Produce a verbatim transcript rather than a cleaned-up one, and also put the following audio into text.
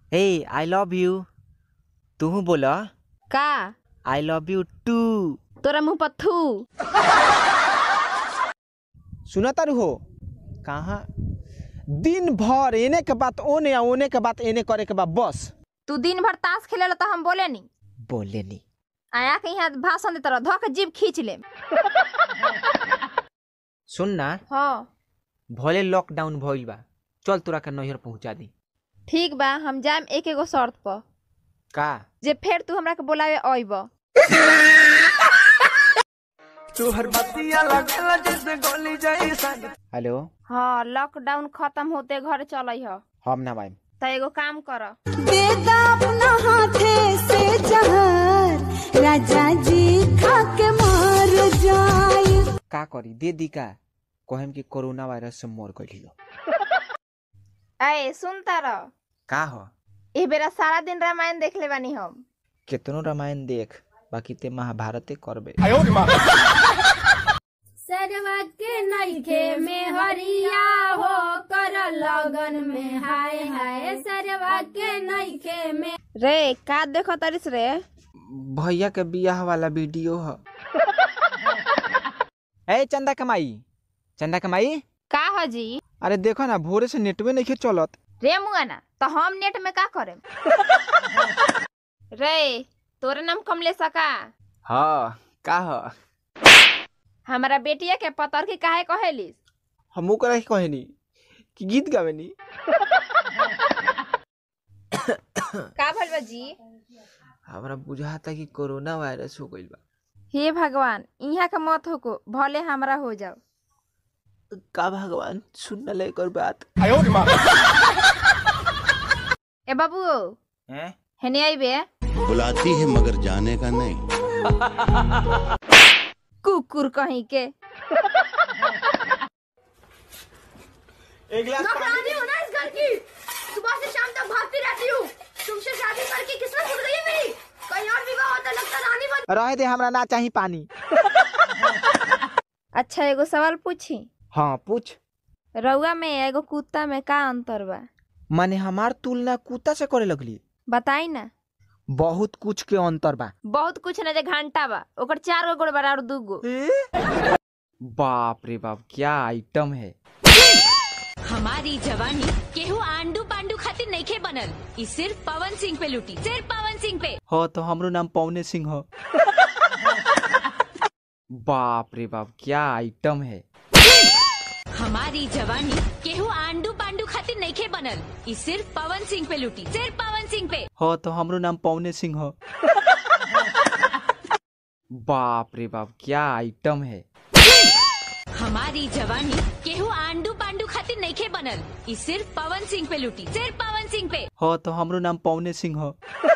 Hey I love you. तू बोला का आई लव यू टू। तोरा मुंह पत्थू। सुना तारू हो कहाँ दिन भर एने के बात ओने या ओने के बात एने करे के बाद बस। तू दिन भर ताश खेले तो हम बोले नी बोले नी आया के यहाँ भाषण देता रह धो के जीभ खींच ले। सुन ना हाँ भले लॉकडाउन भइल बा चल तोरा के नैहर पहुंचा दी। ठीक बा हम जाम एक एगो शर्त पर का जे फिर तू हमरा के बोलावे आइब। तोहर बतिया लगेला जैसे गोली जैसन। हेलो हाँ लॉकडाउन खत्म होते घर चलई ह हम ना भाई तो एगो काम कर दे दा अपना हाथे से जहर राजा जी खा के मार जाए। का करी दे दी का कहम कि कोरोना वायरस से मर गइल। ए सुन तारा का हो ए बेरा सारा दिन रामायण देख ले बानी हम। कितनो रामायण देख बाकी ते महाभारते करबे। सरवा के नइखे में हरिया हो कर लगन में हाय हाय सरवा के नइखे में। रे का देखो तरिस रे भैया के बियाह वाला वीडियो ह। ए चंदा कमाई चंदा कमाई का ह जी। अरे देखो ना भोरे से नेटवे नहीं चलत। रे मुआना तो हम नेट में का करेम। रे तोरे नाम कमलेश का हाँ का ह हमारा बेटिया के पतर की काहे कहेलिस। हमू करा कहनी कि गीत गावेनी। का भइल बा जी। हमरा बुझाता कि कोरोना वायरस हो गइल बा। हे भगवान इहाँ के मत होको भले हमरा हो जाओ। का भगवान सुन ले कर बात। ए बाबू हैं हेने आइबे। बुलाती है मगर जाने का नहीं। कुकुर कहीं के एक गिलास नौकरानी हो ना इस घर की सुबह से शाम तक भागती रहती हूँ। तुमसे शादी करके किस्मत फूट गई है मेरी। कहीं और विवाह होता लगता रानी बन। रहे दे हमरा ना चाहिए पानी। अच्छा एगो सवाल पूछी। हाँ पूछ। रउआ में एगो कुत्ता में का अंतर बा। माने हमार तुलना कुत्ता से करे लगली। बताई ना। बहुत कुछ के अंतर बा। बहुत कुछ ना जे घंटा बा ओकर चार गो गोड़ बा और दू गो। बाप रे बाप क्या आइटम है। हमारी जवानी केहू आंडू पांडू खातिर नइखे बनल। ई सिर्फ पवन सिंह पे लुटी सिर्फ पवन सिंह पे। हो तो हमरो नाम पवने सिंह हो। बाप रे बाप क्या आइटम है। हमारी जवानी केहू आंडू पांडू खातिर नइखे बनल। ई सिर्फ पवन सिंह पे लुटी सिर्फ पवन सिंह पे। हो तो हमरो नाम पवने सिंह हो। बाप रे बाप क्या आइटम है। हमारी जवानी केहू आंडू पांडू खातिर नइखे बनल। ई सिर्फ पवन सिंह पे लुटी सिर्फ पवन सिंह पे। हो तो हमरो नाम पवने सिंह हो।